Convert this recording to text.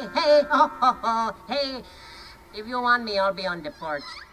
hey, hey, oh, oh, oh, hey. If you want me, I'll be on the porch.